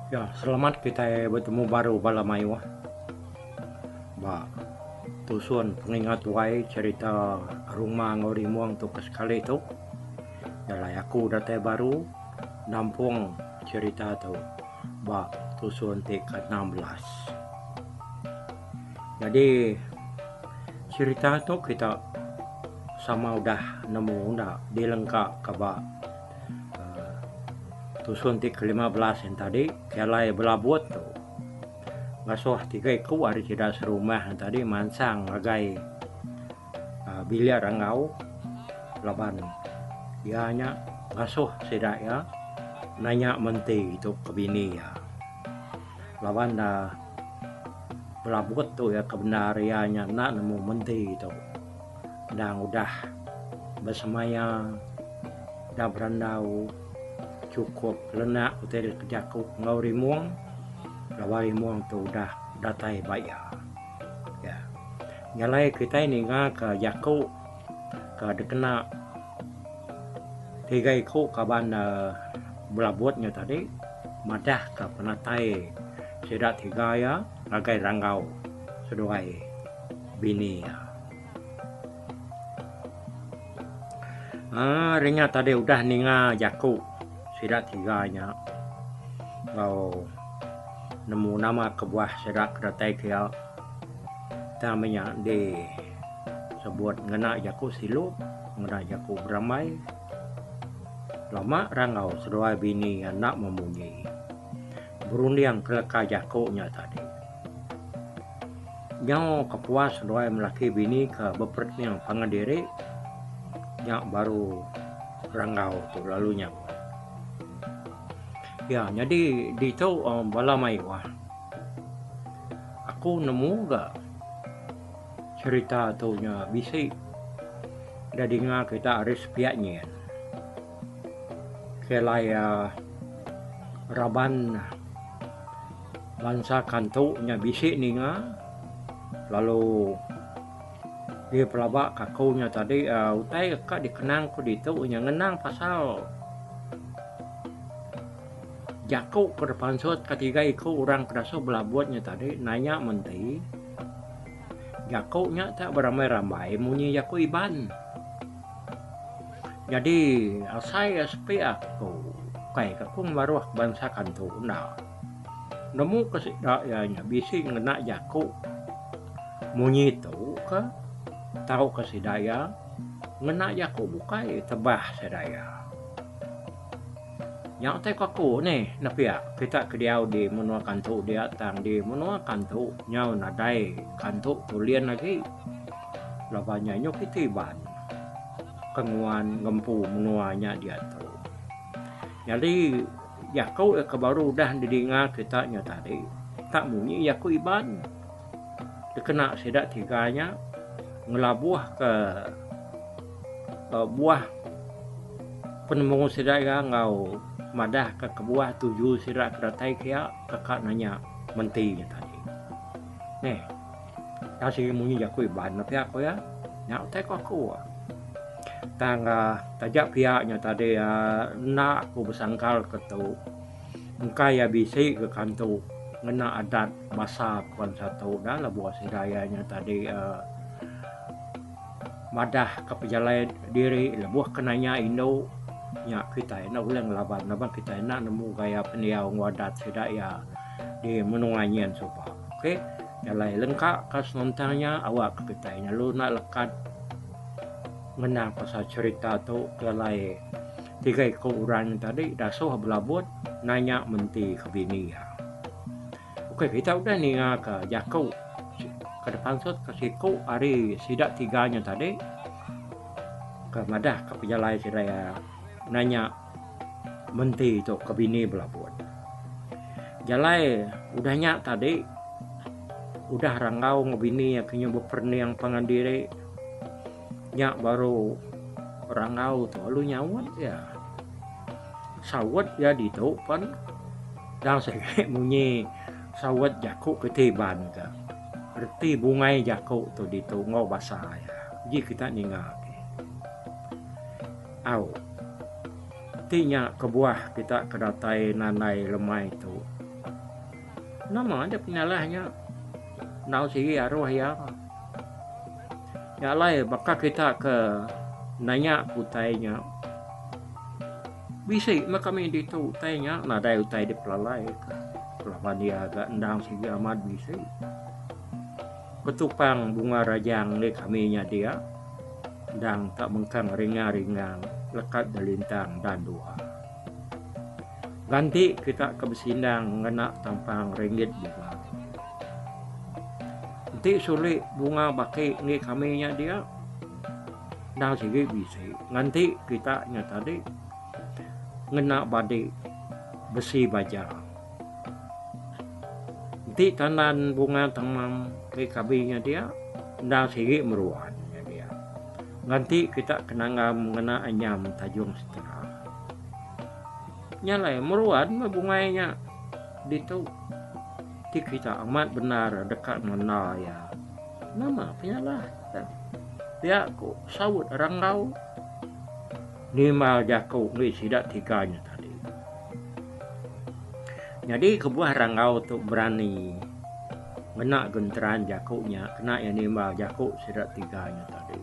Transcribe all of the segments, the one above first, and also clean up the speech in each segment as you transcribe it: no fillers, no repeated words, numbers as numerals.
Ya, selamat kita bertemu baru balamai wah. Ba, tusun pengingat wai cerita rumah ngori muang tu sekali tu. Yalah aku data baru nampung cerita tu. Ba, tusun tingkat 16. Jadi cerita tu kita sama udah nemu udah dilengkap ke ba tusun tik ke-15 yang tadi kelai belabut tu. Ngasuh tiga iku hari tidak serumah yang tadi mansang agai biliar rangau laban ianya ngasuh sidak ya nanya menti itu ke bini ya lawan belabut tu ya kebenariannya nak nemu menti itu dan udah bersemaya dah berandau cukup lenak hotel kejaku ngauri muang lawari muang tu udah datai bayar ya nyalai kita ini ke jaku ke dekena tiga iku kaban belabutnya tadi madah ke penatai sidak tiga ya agai ranggau seduai bini ya. Rinya tadi udah ninga jaku sidak tiganya kau nemu nama kebuah sidak kedatai kia namanya di sebut ngena jaku silu ngena jaku beramai lama rangau sedua bini anak memunyi berunding keleka jakunya tadi nyau kepuas sedua melaki bini ke bepret yang pangediri yang baru rangau tu lalunya ya jadi di tu balamai wah aku nemu gak cerita tu nya bisi dah dengar kita harus piaknya kelaya raban bangsa kantuknya bisi ninga lalu dia pelabak kakunya tadi utai kak dikenang ku ditu nya ngenang pasal jaku ke depan sot ketiga iku orang kerasa belabutnya tadi nanya menti jakunya tak beramai-ramai munyi jaku iban jadi saya sepi aku kayak aku maruah bangsa kantu nah nemu kesidayanya bisi ngena jaku munyi tu ke tahu kesidaya ngena jaku bukai tebah sedaya yang teh aku nih napia kita kediau di menua kantu dia tang di menua kantu nyau nadai kantu tulian lagi labanya nyok itiban kenguan ngempu menuanya dia tuh jadi ya kau kebaru udah didengar kita nya tadi tak munyi ya ku iban dikena sidak tiganya ngelabuh ke buah penemu sidak ya ngau madah ke kebuah tujuh sidak kedatai kia kakak nanya mentinya tadi nih kasih munyi ya ku iban tapi aku ya nyak teh aku tangga tajak pihaknya tadi nak aku bersangkal ketu engka ya bisi ke kantu ngena adat masa kuan satu dah lah buat sedayanya tadi madah ke pejalai diri lebuh kenanya indo nya kita enak ulang laban kita enak nemu gaya peniau wadat sedaya di menunganyian sopa oke jalai lengkap kas nontangnya awak kita lu nak lekat menang pasal cerita tu kelai tiga ukuran tadi dasuh belabut nanya menti ke bini ya. Oke kita udah nih ke jaku ke depan sot ke siku hari sidak tiganya tadi ke madah ke pejalai sidaya nanya menti itu ke bini belabut jalai udahnya tadi udah ranggau ngebini ya kenya beperniang pangandiri nyak baru rangau tuh lu nyawat ya sawat ya di tu pan dan saya munyi sawat jaku ketiban ka arti bungai jaku tu di tu ngau basah ya ji kita ninga au tinya kebuah kita kedatai nanai lemai tu nama ada penyalahnya nau sigi arwah ya lai maka kita ke nanya utainya bisa maka kami itu utainya nada utai di pelalai kelapa dia agak endang sigi amat bisa ketupang bunga rajang di kaminya dia dan tak mengkang ringan-ringan lekat delintang dan dua ganti kita ke besindang ngena tampang ringgit bunga nanti sulit bunga baki ni kaminya dia dah segi bisa nanti kita nyata tadi ngena badi besi baja nanti tanan bunga tamam ke kabinya dia dah segi meruannya dia nanti kita kena mengena anyam tajung setera nyalai meruan bunganya itu ti kita amat benar dekat mana ya nama penyalah dia ku sawut ranggau lima jaku ni sidak tiganya tadi jadi kebuah ranggau tu berani kena genteran jakunya kena yang lima jaku sidak tiganya tadi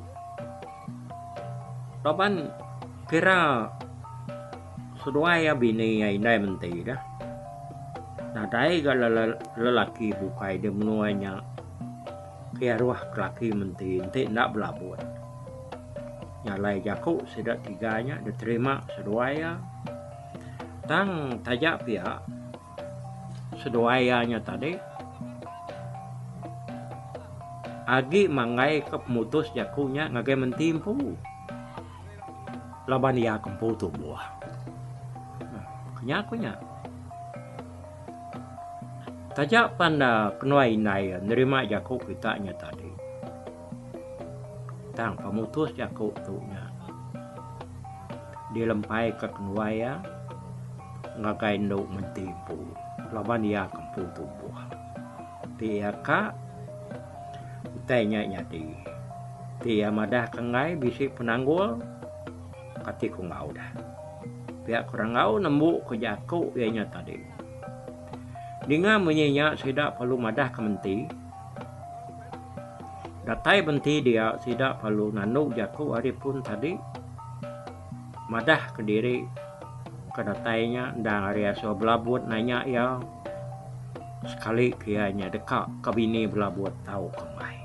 lapan kira sedua ya bini ya indai menti dah nah dai kalau lelaki bukai dia menuanya kaya ruah kelaki menti nak belabut nyalai jaku sedak tiganya diterima seduaya tang tajak pihak seduayanya tadi agi mangai ke pemutus jakunya ngagai mentimpu laban ia kempu tubuh kenyakunya tajak panda kenuai nai nerima jaku kitanya tadi tang pemutus jaku tu nya dilempai ke kenuaya ngagai nduk mentimpu laban ia kempu tubuh dia ka utainya nyadi dia madah kengai bisik penanggul kati ku ngau dah pihak kurang ngau nembuk ke jaku ianya tadi dengan menyenyak sidak perlu madah ke menti datai benti dia sidak perlu nanuk jaku hari pun tadi madah ke diri ke datainya dan area so belabut nanya ya sekali kianya dekat ke bini belabut tahu kemai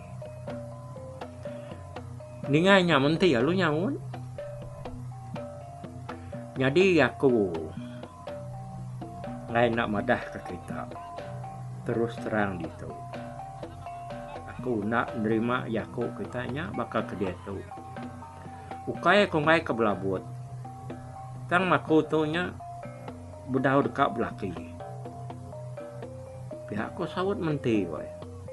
ninganya menti ya lu nyamun jadi aku lain nak madah ke kita terus terang gitu aku nak nerima yaku kitanya bakal ke dia tu ukai kongai ke belabut tang makutunya budau dekat belaki pihakku sawut menti wai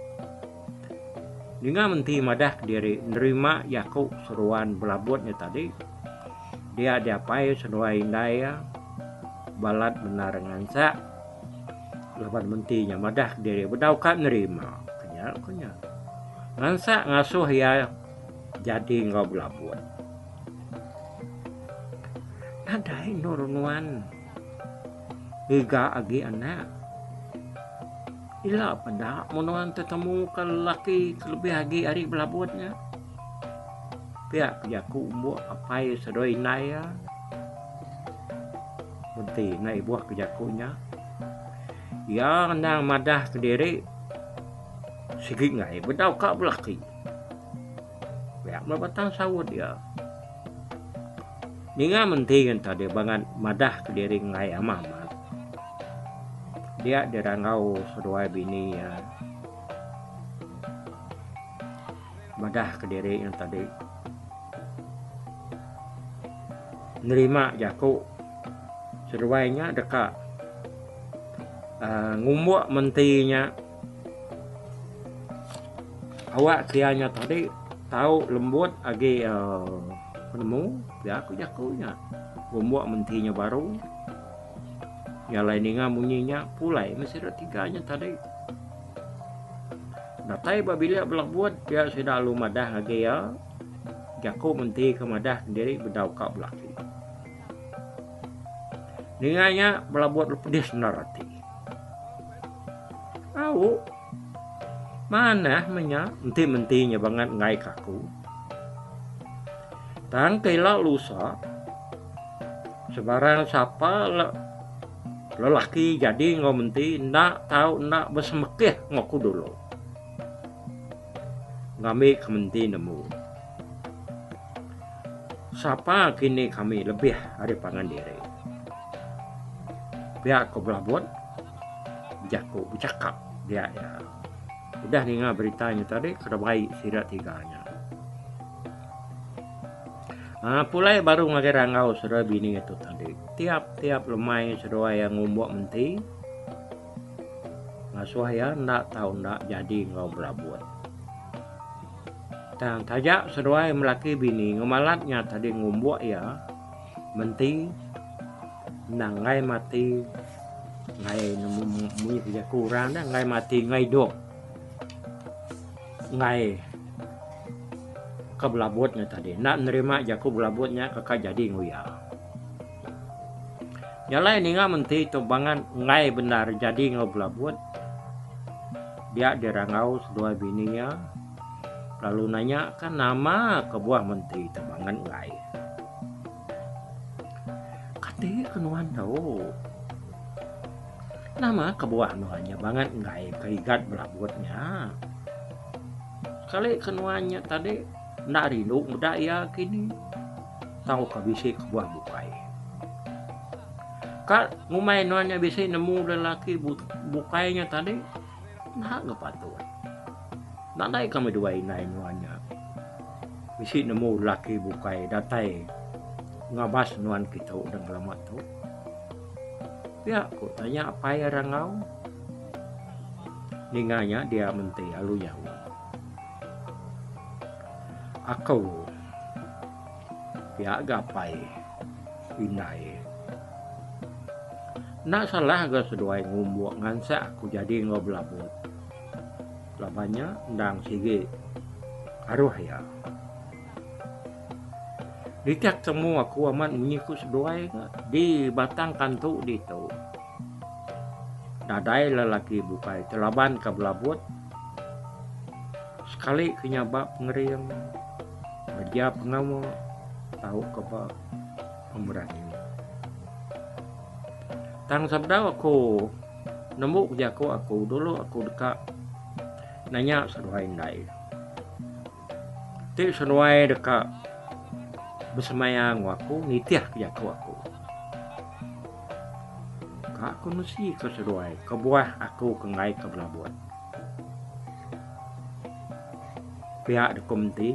dengan menti madah ke diri nerima yaku seruan belabutnya tadi dia diapai senuai indaya balat benar ngansa lapan mentinya madah diri bedau kan nerima kenya ngansa ngasuh ya jadi ngau belabut nadai nurunuan higa agi anak ila pada monuan tetemu ke lelaki lebih agi hari belabutnya pihak jaku umbu apai sedoi naya menti nai buah kejakunya ya nang madah ke diri sikit ngai bedau kak belaki pihak mebatang sawut ya ninga menti kan tadi bangan madah ke diri ngai amamat dia dirangau sedua bini ya madah ke diri yang tadi nerima jaku seruainya dekat ngumbuk mentinya awak kianya tadi tahu lembut agi penemu ya aku jakunya ngumbuk mentinya baru ya lainnya munyinya pulai masih ada tiganya tadi datai babila belah buat dia sudah lu madah agi ya jaku menti ke madah sendiri bedau kak belaki ninganya belabut pedis narati tahu mana menya menti-mentinya banget ngai kaku. Tang kela lusa sebarang siapa lelaki jadi ngomenti nak tahu nak bersemekeh ngaku dulu. Kami kementi nemu. Siapa kini kami lebih dari pangan diri. Pihak ko belabot, jago bercakap dia ya. Udah dengar beritanya tadi, kada baik sirat tiganya. Pulai baru ngagirangau saudara bini itu tadi. Tiap lemai saudara yang ngumbuk menti. Ngasuhaya nak tahu nak jadi ngau belabot. Dan tajak saudara yang melaki bini ngemalatnya tadi ngumbuk ya. Menti. Ngai mati. Ngai nemu kerja kurang dah. Ngai mati ngai dok. Ngai kebelabotnya tadi nak nerima jaku belabotnya kakak jadi nguya nyalai ninga menti tumbangan ngai benar jadi ngau belabot dia dirangau sedua bininya lalu nanya kan nama kebuah menti tumbangan ngai kati kenuan tahu nama kebuah nuannya banget ngai keigat belabotnya sekali kenuannya tadi nak rindu muda ya kini tahu kabisi kebuah bukai kak ngumai nuannya bisa nemu lelaki bukainya tadi nak ngepatut nak naik kami dua inai nuannya bisa nemu lelaki bukai datai ngabas nuan kita udah lama tuh ya aku tanya apa ya rangau ninganya dia menti alu Yahudi aku pihak gapai inai nak salah gak sesuai ngumbuk ngansa aku jadi ngoblabut labanya ndang sige aruh ya ditiak temu aku aman menyiku sesuai di batang kantu itu dadai lelaki bukai telaban ke belabut sekali kenyabak pengeriang dia pengamu tahu kepa pemberani tang sabda aku nemu jaku aku dulu aku dekat nanya seruai ndai ti seruai dekat bersemayang aku nitiah jaku aku kak aku mesti ke seruai kebuah aku kengai ke belabot pihak dokumenti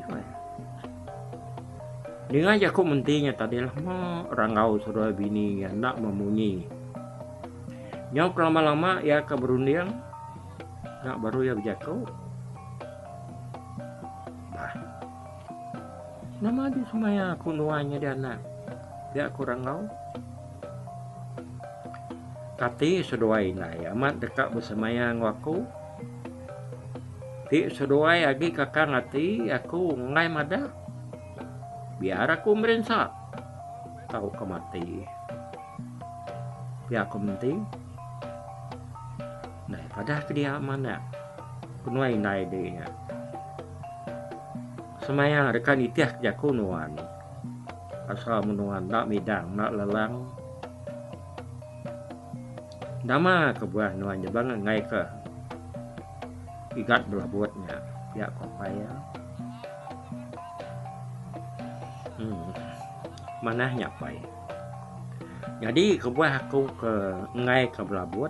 dengan jaku mentinya tadi lama rangau saudara bini yang nak memunyi. Nyok lama-lama ya keberundian nak baru ya berjaku. Bah. Nama di semuanya aku nuanya dia anak. Dia aku rangau. Kati saudara inai amat dekat bersemayang aku. Ti saudara lagi kakak ngati aku ngai madah. Biar aku merensak tahu kemati biar aku menti nah pada dia mana kunuai nai dia semayang rekan itiah jaku nuan asal menuan nak midang nak lelang nama kebuah nuan jebang ngai ke igat belabotnya biar kopaya mana nyapai jadi kebuah aku ke ngai ke belabot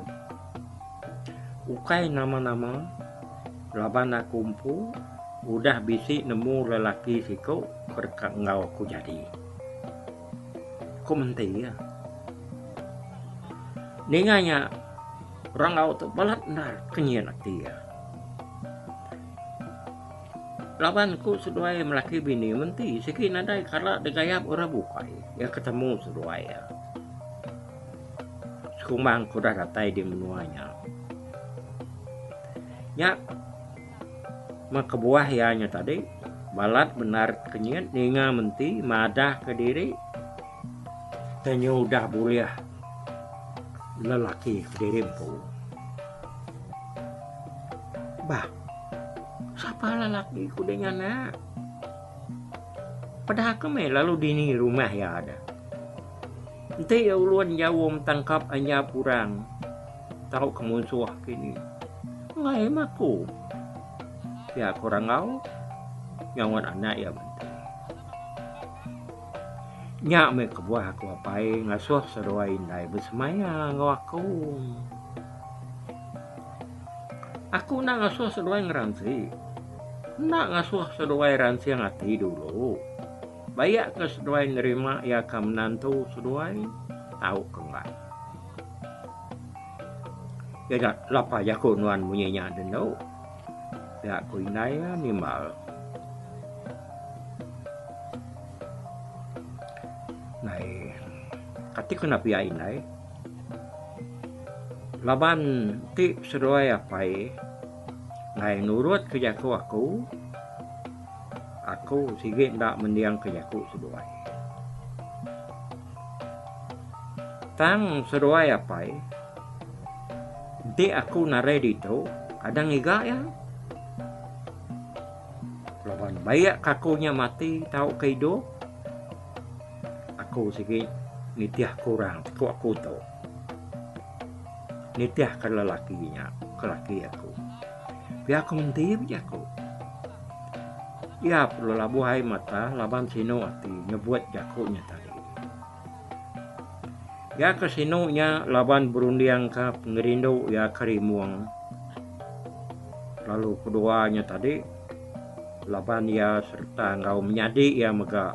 ukai nama-nama laban aku kumpu udah bisi nemu lelaki siku berkat ngau aku jadi aku menti ya ninganya orang ngau tu balat nar kenyian akti ya labanku sudah melaki bini menti siki nadai karena degayap orang bukai ya ketemu sudah ya sekumbang kuda katai di menuanya ya maka buah yanya tadi balat benar kenyat ninga menti madah ke diri tanya udah boleh lelaki ke diri empu Bah, siapa lalaki ku dengan nak? Padahal kami lalu dini rumah ya ada. Nanti ya uluan jawab tangkap hanya kurang. Tahu kemusuh kini. Ngai maku. Ya kurang kau. Nyawan anak ya bentuk. Nyak me kebuah aku apai ngasuh seruai indai bersemaya ngawaku. Aku nak ngasuh seruai ngeransi. Nak ngasuh seruai ransi yang hati dulu. Bayak ke seruai nerima ya kam menantu seruai tahu kengai. Ya dah lapa jaku nuan munyinya denau. Ya aku indai ya nimal. Nai kati kenapa ya indai? Laban ti seruai apai ngai nurut kerja aku sige ndak mendiang kerjaku seruai. Tang seruai apai ti aku nare dito kadang iga ya. Laban bayak kakunya mati tahu kaido. Aku sige nitiah kurang aku tahu. Nitiah ke lelakinya, ke laki aku. Biar aku menti aku. Ya perlu labuhai mata, laban sino ati ngebuat jakunya tadi. Ya kesinonya laban berundiang ke pengerindu ya kerimuang. Lalu keduanya tadi, laban ya serta ngau menyadi ya mega.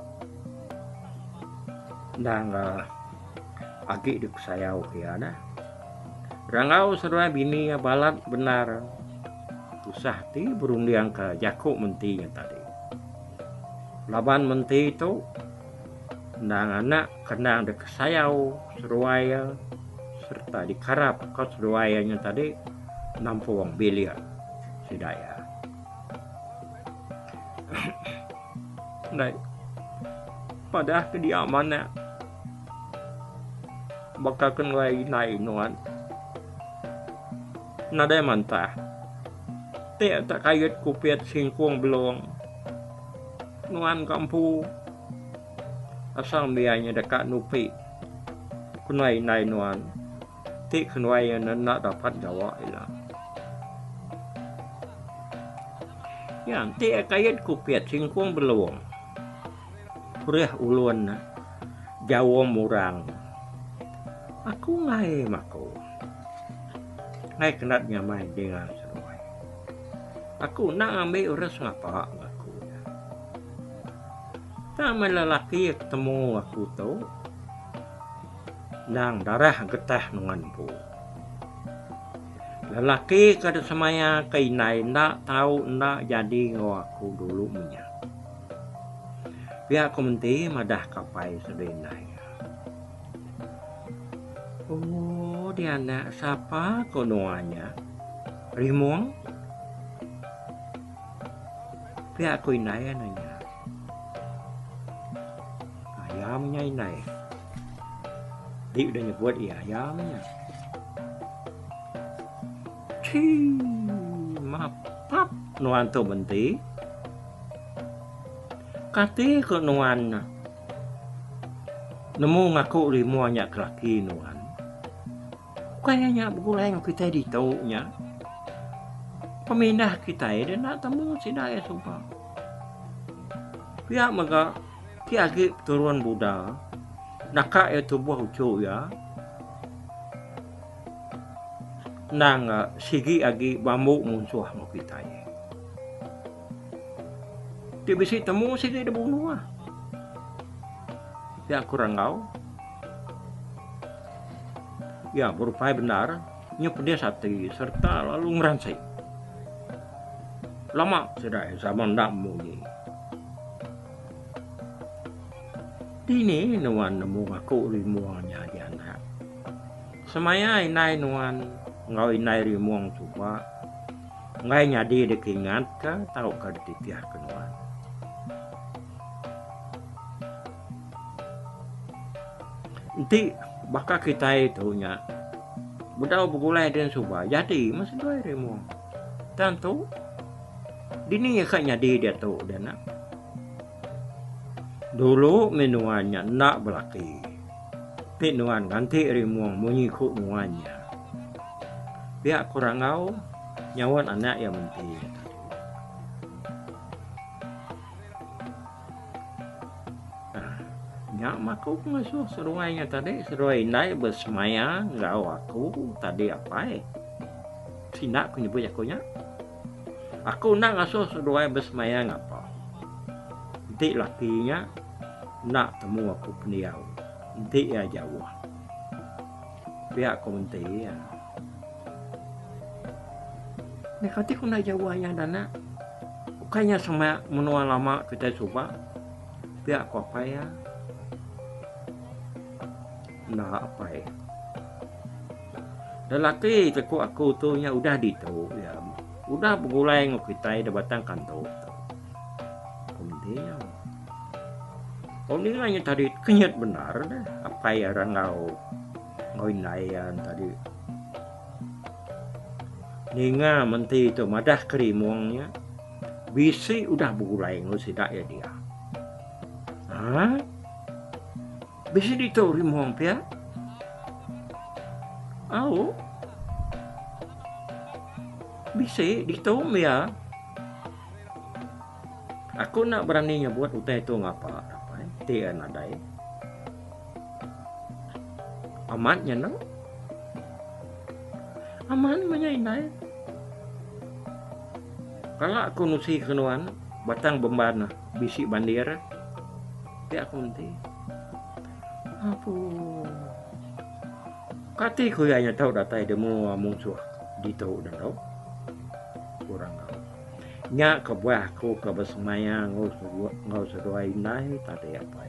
Dan agi di sayau ya nah. Rangau seruai bini ya balat benar. Usah ti berundiang ke jakuk mentinya tadi. Laban menti itu nang anak kena ada kesayau seruaya serta dikarap kau seruayanya tadi nampuang biliar sidaya. Nah, pada kediamannya bakal kenwai nai nuan nada mantah te tak kayat kupiat singkung belong nuan kampu asal biayanya dekat nupi kunai nai nuan ti kunai yang nak dapat jawab ilang ya ti kayat kupiat singkung belong kureh ulun jawa murang aku ngai mako ngai kenatnya main dengan seruai aku nak ambil urus ngapa aku tak lelaki ketemu aku tu nang darah getah nungan bu lelaki kada semaya kainai ndak tahu ndak jadi ngau aku dulu punya biar aku menti madah kapai sedenai. Oh dia anak siapa konoanya Rimong biar aku inai nanya ayamnya inai dia udah nyebut iya ayamnya mapap nuan tu menti kati ke nuan nemu ngaku rimuanya kelaki nuan kayaknya beguleng kita ditaunya pemindah kita dia nak temu sidaya sumpah pihak maka tiagi turun Buddha naka itu buah ucu ya nang sigi agi bambu munsuh mau kita ya dia bisa temu sigi ada bunuh ya kurang kau ya berupaya benar nyepedih sati serta lalu ngeransai lama sudah zaman ndak muni dini nuan nemu aku rimuangnya di anak semaya inai nuan ngau inai rimuang coba ngai nyadi dekingat ka tahu ka dititiah kenuan nanti bakal kita itu nya bedau begulai dan subah jadi masih dua rimuang Tentu dini kayaknya dia tu dan dulu menuannya nak belaki pinuan ganti rimuang mengikut nuannya pihak kurang ngau nyawan anak yang menti nyak maku ngasuh seruainya tadi seruai naik bersemayang ngau aku tadi apa sinak aku nyebut akunya aku nak ngasuh seruai bersemayang apa nanti lakinya nak temu aku peniau nanti ya jauh pihak komentar ya ni kati aku nak jauh yang dana bukannya sama menua lama kita coba pihak aku apa ya nah apa ya dan laki teku aku tu nya udah ditu ya udah begulai ngok kita dah batang kantor komentar oh ini hanya tadi kenyat benar deh apa ya orang ngau inayan tadi ninga menti itu madah kerimuangnya bisi udah begulai ngau sidak ya dia bisi itu rimuang pia bisi itu ya aku nak beraninya buat utai itu ngapa tian adai amatnya nang aman menyainai kalau aku nusi kenuan batang bembana bisi bandir dia aku nanti apa kati ku hanya tahu datai demo musuh di tahu dan tahu kurang tahu nya ke buah ku ke bersemayang ngau seruai nai tadi apa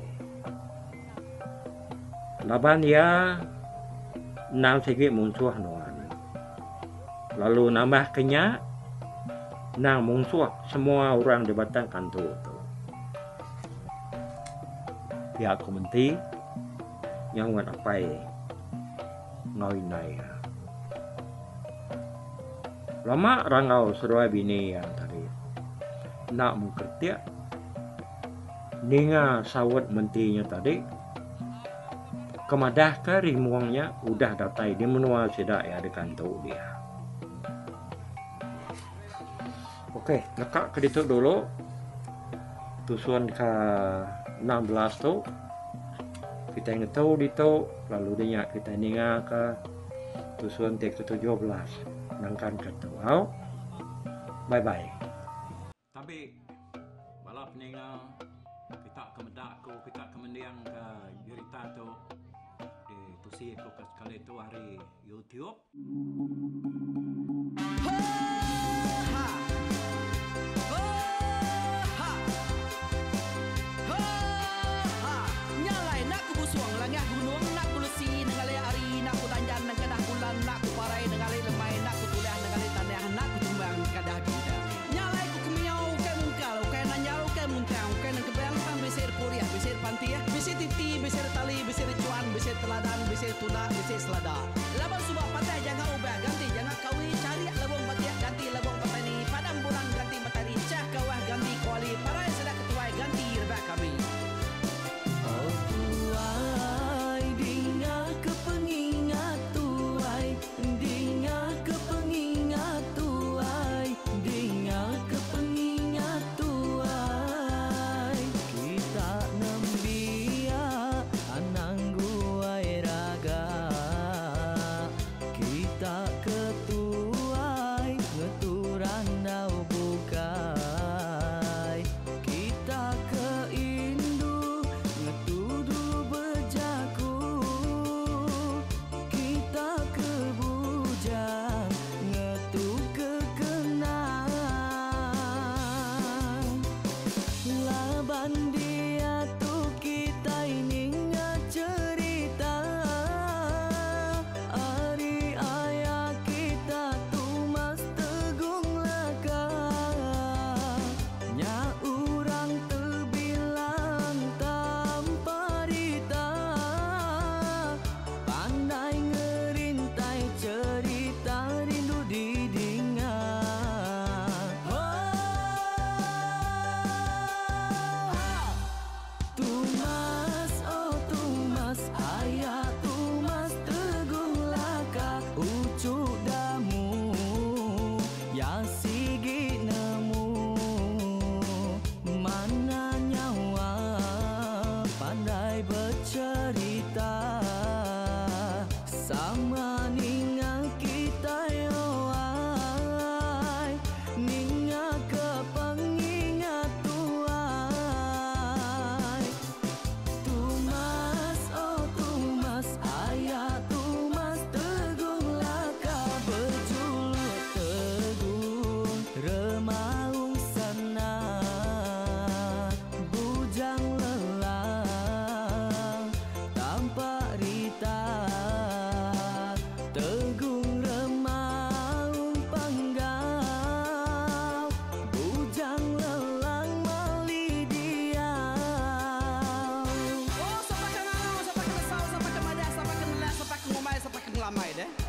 laban ya nang segi musuh nuan lalu nambah kenya nang musuh semua orang di batang kantor tu pihak komenti yang wan apa ngau nai lama rangau seruai bini yang tadi nak mengkertiak ninga sawat mentinya tadi kemadah ke rimuangnya udah datai dia menua sidak ya di kantor dia oke nekak ke ditu dulu tusuan ke 16 tu kita yang tahu ditu lalu dia kita ninga ke tusuan ke 17 nangkan ke tu bye bye tapi balap ninga kita kemedak ko kita kemendiang ke berita tu di tusi ko sekali tu hari YouTube nyalai nak ku busuang langah gunung nak ku lesi nengale ari nak ku tanjan nang kadah bulan nak ku parai nengale lemai nak ku tulah nengale tanah nak ku tumbang kadah bidang nyalai ku kumiau ke mungkal ke nanjau ke muntang ke nang kebang pang besir puriah besir pantiah besir titi besir tali besir cuan besir teladan besir tuna besir selada laban subah patai jangan ubah ganti jangan kawi cari labung patiah ganti labung patani padam bulan ganti matahari cah kawah ganti kuali parai sedak ketuai ganti rebak kami ramai deh.